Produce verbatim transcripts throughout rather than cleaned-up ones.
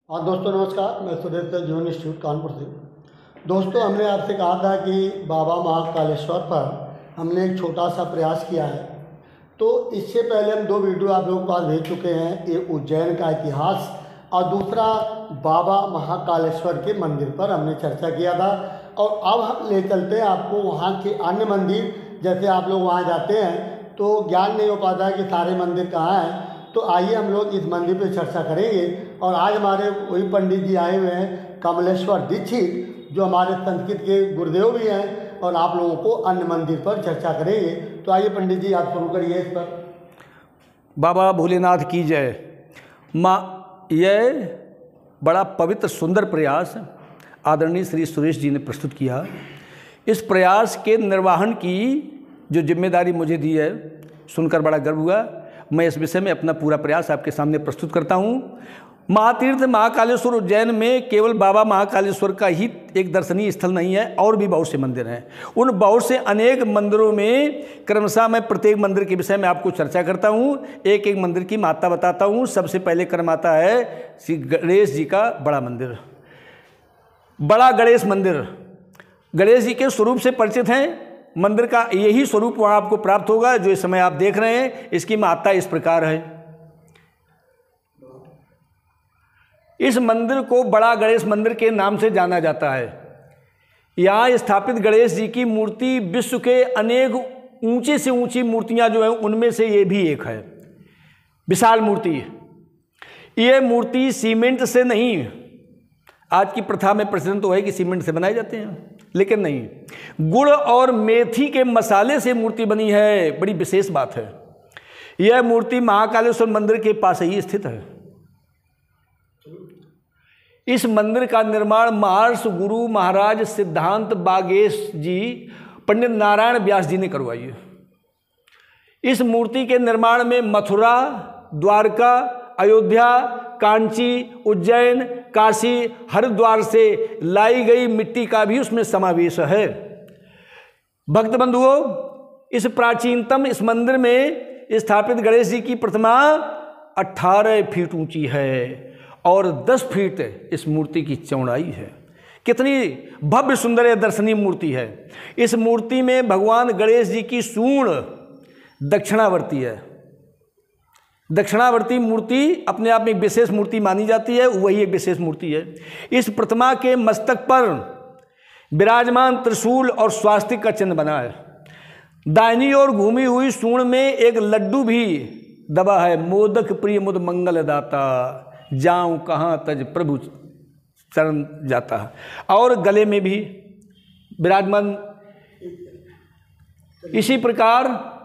हाँ दोस्तों नमस्कार, मैं सुरेश जीवन इंस्टीट्यूट कानपुर से। दोस्तों हमने आपसे कहा था कि बाबा महाकालेश्वर पर हमने एक छोटा सा प्रयास किया है। तो इससे पहले हम दो वीडियो आप लोगों के पास भेज चुके हैं, एक उज्जैन का इतिहास और दूसरा बाबा महाकालेश्वर के मंदिर पर हमने चर्चा किया था। और अब हम ले चलते हैं आपको वहाँ के अन्य मंदिर। जैसे आप लोग वहाँ जाते हैं तो ज्ञान नहीं हो पाता है कि सारे मंदिर कहाँ हैं, तो आइए हम लोग इस मंदिर पर चर्चा करेंगे। और आज हमारे वही पंडित जी आए हुए हैं, कमलेश्वर दीक्षित, जो हमारे संस्कृत के गुरुदेव भी हैं, और आप लोगों को अन्य मंदिर पर चर्चा करेंगे। तो आइए पंडित जी आप शुरू करिए इस पर। बाबा भोलेनाथ की जय। माँ, यह बड़ा पवित्र सुंदर प्रयास आदरणीय श्री सुरेश जी ने प्रस्तुत किया। इस प्रयास के निर्वहन की जो जिम्मेदारी मुझे दी है, सुनकर बड़ा गर्व हुआ। मैं इस विषय में अपना पूरा प्रयास आपके सामने प्रस्तुत करता हूँ। महातीर्थ महाकालेश्वर उज्जैन में केवल बाबा महाकालेश्वर का ही एक दर्शनीय स्थल नहीं है, और भी बहुत से मंदिर हैं। उन बहुत से अनेक मंदिरों में क्रमशः मैं प्रत्येक मंदिर के विषय में आपको चर्चा करता हूँ, एक एक मंदिर की महत्ता बताता हूँ। सबसे पहले क्रम आता है श्री गणेश जी का बड़ा मंदिर। बड़ा गणेश मंदिर गणेश जी के स्वरूप से परिचित हैं। मंदिर का यही स्वरूप वहाँ आपको प्राप्त होगा जो इस समय आप देख रहे हैं। इसकी महत्ता इस प्रकार है। इस मंदिर को बड़ा गणेश मंदिर के नाम से जाना जाता है। यहाँ स्थापित गणेश जी की मूर्ति विश्व के अनेक ऊंचे से ऊंची मूर्तियाँ जो हैं उनमें से ये भी एक है। विशाल मूर्ति। ये मूर्ति सीमेंट से नहीं, आज की प्रथा में प्रचलन तो है कि सीमेंट से बनाए जाते हैं, लेकिन नहीं, गुड़ और मेथी के मसाले से मूर्ति बनी है। बड़ी विशेष बात है। यह मूर्ति महाकालेश्वर मंदिर के पास ही स्थित है। इस मंदिर का निर्माण महर्षि गुरु महाराज सिद्धांत बागेश जी पंडित नारायण व्यास जी ने करवाई है। इस मूर्ति के निर्माण में मथुरा, द्वारका, अयोध्या, कांची, उज्जैन, काशी, हरिद्वार से लाई गई मिट्टी का भी उसमें समावेश है। भक्त बंधुओं, इस प्राचीनतम इस मंदिर में स्थापित गणेश जी की प्रतिमा अठारह फीट ऊंची है और दस फीट इस मूर्ति की चौड़ाई है। कितनी भव्य सुंदर यह दर्शनीय मूर्ति है। इस मूर्ति में भगवान गणेश जी की सूंड दक्षिणावर्ती है। दक्षिणावर्ती मूर्ति अपने आप में एक विशेष मूर्ति मानी जाती है, वही एक विशेष मूर्ति है। इस प्रतिमा के मस्तक पर विराजमान त्रिशूल और स्वास्तिक का चिन्ह बना है। दाहिनी ओर घूमी हुई सूंड में एक लड्डू भी दबा है। मोदक प्रिय मुद मंगल दाता, जाऊं कहाँ तज प्रभु चरण जाता। और गले में भी विराजमान। इसी प्रकार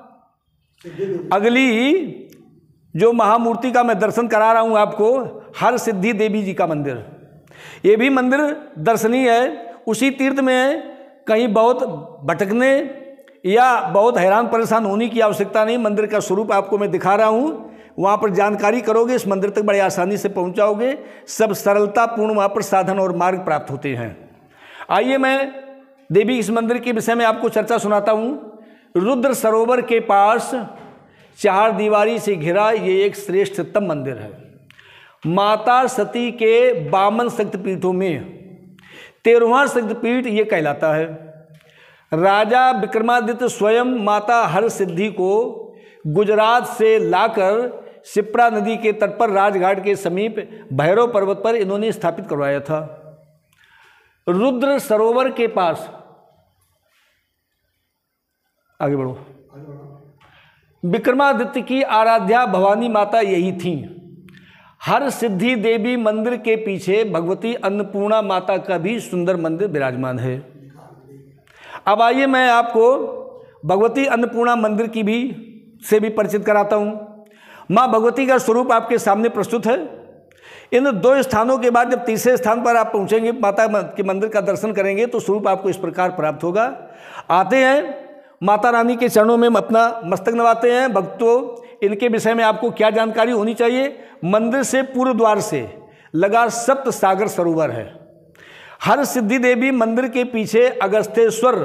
अगली जो महामूर्ति का मैं दर्शन करा रहा हूं आपको, हर सिद्धि देवी जी का मंदिर। ये भी मंदिर दर्शनीय है। उसी तीर्थ में कहीं बहुत भटकने या बहुत हैरान परेशान होने की आवश्यकता नहीं। मंदिर का स्वरूप आपको मैं दिखा रहा हूं। वहाँ पर जानकारी करोगे, इस मंदिर तक बड़े आसानी से पहुँच जाओगे। सब सरलतापूर्ण वहाँ पर साधन और मार्ग प्राप्त होते हैं। आइए मैं देवी इस मंदिर के विषय में आपको चर्चा सुनाता हूँ। रुद्र सरोवर के पास चार दीवारी से घिरा ये एक श्रेष्ठतम मंदिर है। माता सती के बावन शक्तिपीठों में तेरहवां शक्तिपीठ ये कहलाता है। राजा विक्रमादित्य स्वयं माता हर सिद्धि को गुजरात से लाकर शिप्रा नदी के तट पर राजघाट के समीप भैरव पर्वत पर इन्होंने स्थापित करवाया था। रुद्र सरोवर के पास, आगे बढ़ो, विक्रमादित्य की आराध्या भवानी माता यही थीं। हर सिद्धि देवी मंदिर के पीछे भगवती अन्नपूर्णा माता का भी सुंदर मंदिर विराजमान है। अब आइए मैं आपको भगवती अन्नपूर्णा मंदिर की भी से भी परिचित कराता हूँ। माँ भगवती का स्वरूप आपके सामने प्रस्तुत है। इन दो स्थानों के बाद जब तीसरे स्थान पर आप पहुँचेंगे, माता के मंदिर का दर्शन करेंगे, तो स्वरूप आपको इस प्रकार प्राप्त होगा। आते हैं माता रानी के चरणों में अपना मस्तक नवाते हैं। भक्तों, इनके विषय में आपको क्या जानकारी होनी चाहिए? मंदिर से पूर्व द्वार से लगा सप्त सागर सरोवर है। हर सिद्धि देवी मंदिर के पीछे अगस्त्येश्वर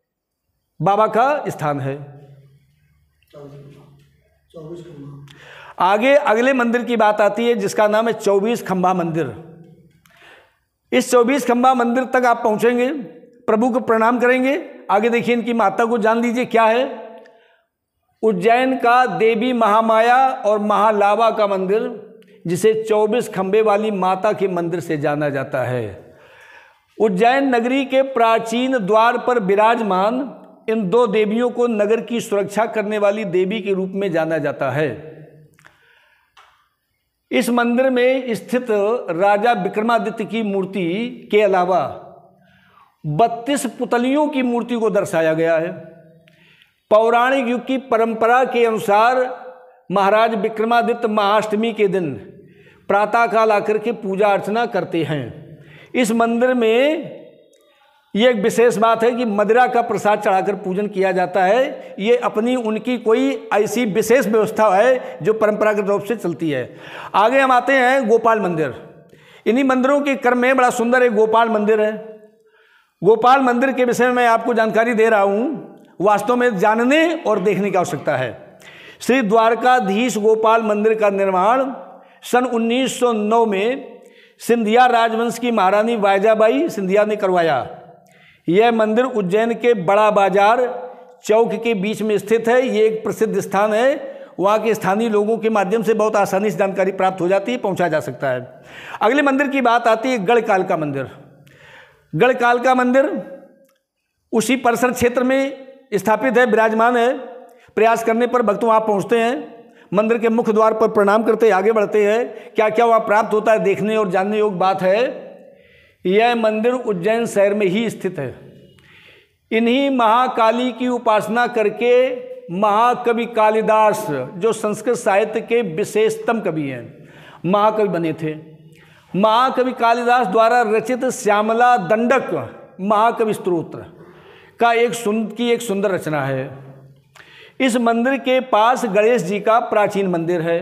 बाबा का स्थान है। आगे अगले मंदिर की बात आती है जिसका नाम है चौबीस खंभा मंदिर। इस चौबीस खंभा मंदिर तक आप पहुंचेंगे, प्रभु को प्रणाम करेंगे। आगे देखिए इनकी माता को जान लीजिए क्या है। उज्जैन का देवी महामाया और महालावा का मंदिर, जिसे चौबीस खंभे वाली माता के मंदिर से जाना जाता है। उज्जैन नगरी के प्राचीन द्वार पर विराजमान इन दो देवियों को नगर की सुरक्षा करने वाली देवी के रूप में जाना जाता है। इस मंदिर में स्थित राजा विक्रमादित्य की मूर्ति के अलावा बत्तीस पुतलियों की मूर्ति को दर्शाया गया है। पौराणिक युग की परंपरा के अनुसार महाराज विक्रमादित्य महाअष्टमी के दिन प्रातःकाल आकर के पूजा अर्चना करते हैं। इस मंदिर में ये एक विशेष बात है कि मदिरा का प्रसाद चढ़ाकर पूजन किया जाता है। ये अपनी उनकी कोई ऐसी विशेष व्यवस्था है जो परंपरागत रूप से चलती है। आगे हम आते हैं गोपाल मंदिर। इन्हीं मंदिरों के क्रम में बड़ा सुंदर एक गोपाल मंदिर है। गोपाल मंदिर के विषय में मैं आपको जानकारी दे रहा हूँ, वास्तव में जानने और देखने की आवश्यकता है। श्री द्वारकाधीश गोपाल मंदिर का निर्माण सन उन्नीस सौ नौ में सिंधिया राजवंश की महारानी वायजाबाई सिंधिया ने करवाया। यह मंदिर उज्जैन के बड़ा बाजार चौक के बीच में स्थित है। ये एक प्रसिद्ध स्थान है। वहाँ के स्थानीय लोगों के माध्यम से बहुत आसानी से जानकारी प्राप्त हो जाती है, पहुँचा जा सकता है। अगले मंदिर की बात आती है गढ़काल का मंदिर। गढ़काल का मंदिर उसी परिसर क्षेत्र में स्थापित है, विराजमान है। प्रयास करने पर भक्त वहाँ पहुँचते हैं, मंदिर के मुख्य द्वार पर प्रणाम करते आगे बढ़ते हैं। क्या क्या वहाँ प्राप्त होता है देखने और जानने योग्य बात है। यह मंदिर उज्जैन शहर में ही स्थित है। इन्हीं महाकाली की उपासना करके महाकवि कालिदास, जो संस्कृत साहित्य के विशेषतम कवि हैं, महाकवि बने थे। महाकवि कालिदास द्वारा रचित श्यामला दंडक महाकवि स्तोत्र का एक सुंदर की एक सुंदर रचना है। इस मंदिर के पास गणेश जी का प्राचीन मंदिर है।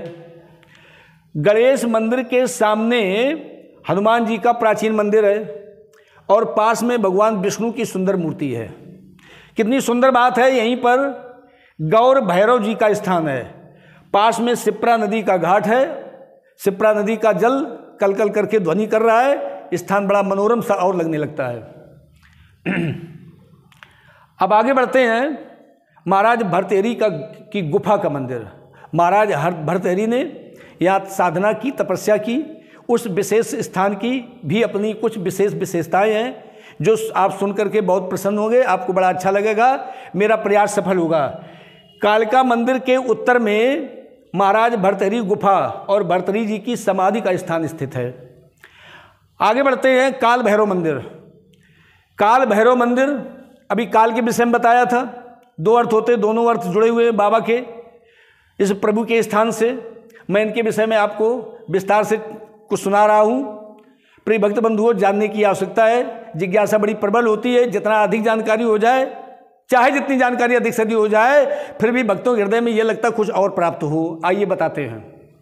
गणेश मंदिर के सामने हनुमान जी का प्राचीन मंदिर है और पास में भगवान विष्णु की सुंदर मूर्ति है। कितनी सुंदर बात है। यहीं पर गौर भैरव जी का स्थान है। पास में शिप्रा नदी का घाट है। शिप्रा नदी का जल कल कल करके ध्वनि कर रहा है। स्थान बड़ा मनोरम सा और लगने लगता है। अब आगे बढ़ते हैं महाराज भरतेरी का की गुफा का मंदिर। महाराज हर भरतेरी ने यहाँ साधना की, तपस्या की। उस विशेष स्थान की भी अपनी कुछ विशेष विशेषताएं हैं जो आप सुन करके बहुत प्रसन्न होंगे, आपको बड़ा अच्छा लगेगा। मेरा प्रयास सफल होगा। कालका मंदिर के उत्तर में महाराज भरतहरी गुफा और भरतहरी जी की समाधि का स्थान स्थित है। आगे बढ़ते हैं काल भैरव मंदिर। काल भैरव मंदिर, अभी काल के विषय में बताया था। दो अर्थ होते, दोनों अर्थ जुड़े हुए हैं बाबा के इस प्रभु के स्थान से। मैं इनके विषय में आपको विस्तार से कुछ सुना रहा हूँ। प्रिय भक्त बंधुओं, जानने की आवश्यकता है। जिज्ञासा बड़ी प्रबल होती है। जितना अधिक जानकारी हो जाए, चाहे जितनी जानकारी अधिक से अधिक हो जाए, फिर भी भक्तों के हृदय में यह लगता कुछ और प्राप्त हो। आइए बताते हैं।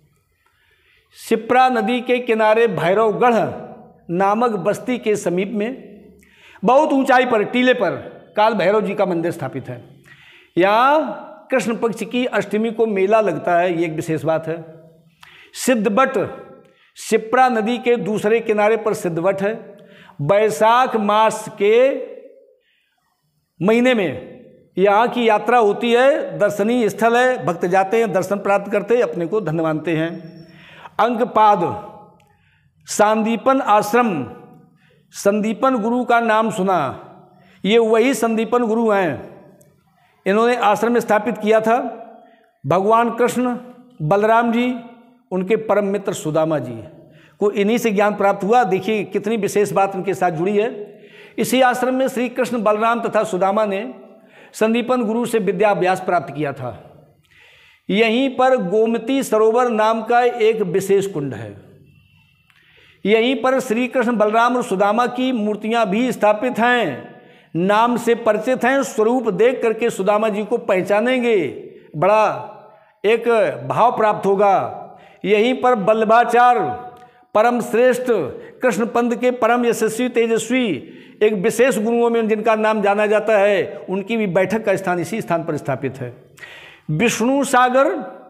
शिप्रा नदी के किनारे भैरवगढ़ नामक बस्ती के समीप में बहुत ऊंचाई पर टीले पर काल भैरव जी का मंदिर स्थापित है। यहाँ कृष्ण पक्ष की अष्टमी को मेला लगता है, ये एक विशेष बात है। सिद्धवट शिप्रा नदी के दूसरे किनारे पर सिद्धवट है। बैसाख मास के महीने में यहाँ की यात्रा होती है। दर्शनीय स्थल है, भक्त जाते हैं, दर्शन प्राप्त करते हैं, अपने को धन्य मानते हैं। अंकपाद सांदीपन आश्रम, संदीपन गुरु का नाम सुना, ये वही संदीपन गुरु हैं। इन्होंने आश्रम स्थापित किया था। भगवान कृष्ण, बलराम जी, उनके परम मित्र सुदामा जी को इन्हीं से ज्ञान प्राप्त हुआ। देखिए कितनी विशेष बात उनके साथ जुड़ी है। इसी आश्रम में श्री कृष्ण, बलराम तथा सुदामा ने संदीपन गुरु से विद्याभ्यास प्राप्त किया था। यहीं पर गोमती सरोवर नाम का एक विशेष कुंड है। यहीं पर श्री कृष्ण, बलराम और सुदामा की मूर्तियां भी स्थापित हैं। नाम से परिचित हैं। स्वरूप देख करके सुदामा जी को पहचानेंगे, बड़ा एक भाव प्राप्त होगा। यहीं पर बल्लभाचार्य, परम श्रेष्ठ कृष्ण पंथ के परम यशस्वी तेजस्वी एक विशेष गुरुओं में जिनका नाम जाना जाता है, उनकी भी बैठक का स्थान इसी स्थान पर स्थापित है। विष्णु सागर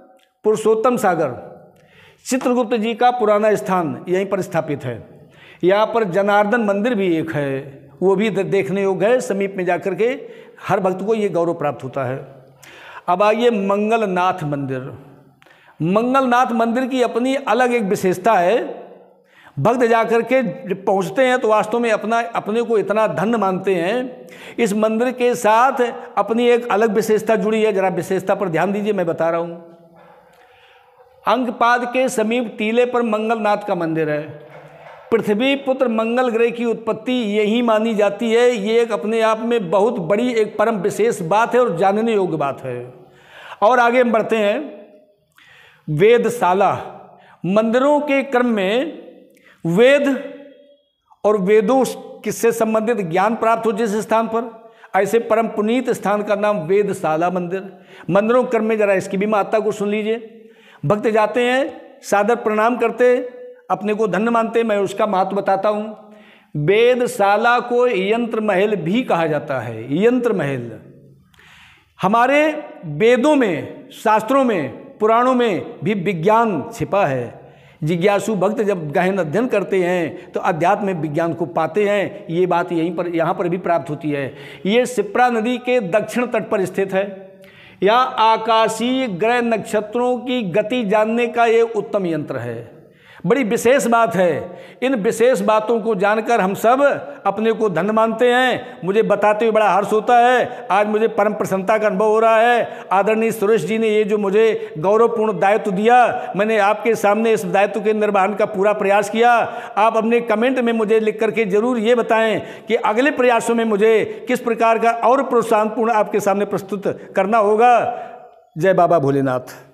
पुरुषोत्तम सागर चित्रगुप्त जी का पुराना स्थान यहीं पर स्थापित है। यहाँ पर जनार्दन मंदिर भी एक है, वो भी देखने योग्य है। समीप में जाकर के हर भक्त को ये गौरव प्राप्त होता है। अब आइए मंगलनाथ मंदिर। मंगलनाथ मंदिर की अपनी अलग एक विशेषता है। भक्त जाकर के जब पहुँचते हैं तो वास्तव में अपना अपने को इतना धन्य मानते हैं। इस मंदिर के साथ अपनी एक अलग विशेषता जुड़ी है, जरा विशेषता पर ध्यान दीजिए, मैं बता रहा हूँ। अंकपाद के समीप टीले पर मंगलनाथ का मंदिर है। पृथ्वी पुत्र मंगल ग्रह की उत्पत्ति यही मानी जाती है। ये एक अपने आप में बहुत बड़ी एक परम विशेष बात है और जानने योग्य बात है। और आगे हम बढ़ते हैं। वेदशाला, मंदिरों के क्रम में वेद और वेदों किससे संबंधित ज्ञान प्राप्त हो जिस स्थान पर, ऐसे परम पुनीत स्थान का नाम वेदशाला मंदिर। मंदिरों के क्रम में जरा इसकी भी महत्ता को सुन लीजिए। भक्त जाते हैं, सादर प्रणाम करते, अपने को धन्य मानते, मैं उसका महत्व बताता हूँ। वेदशाला को यंत्र महल भी कहा जाता है। यंत्र महल हमारे वेदों में, शास्त्रों में, पुराणों में भी विज्ञान छिपा है। जिज्ञासु भक्त जब गहन अध्ययन करते हैं तो अध्यात्म में विज्ञान को पाते हैं। ये बात यहीं पर यहाँ पर भी प्राप्त होती है। ये शिप्रा नदी के दक्षिण तट पर स्थित है। यहाँ आकाशीय ग्रह नक्षत्रों की गति जानने का ये उत्तम यंत्र है। बड़ी विशेष बात है। इन विशेष बातों को जानकर हम सब अपने को धन्य मानते हैं। मुझे बताते हुए बड़ा हर्ष होता है। आज मुझे परम प्रसन्नता का अनुभव हो रहा है। आदरणीय सुरेश जी ने ये जो मुझे गौरवपूर्ण दायित्व दिया, मैंने आपके सामने इस दायित्व के निर्वहन का पूरा प्रयास किया। आप अपने कमेंट में मुझे लिख करके जरूर ये बताएं कि अगले प्रयासों में मुझे किस प्रकार का और प्रोत्साहनपूर्ण आपके सामने प्रस्तुत करना होगा। जय बाबा भोलेनाथ।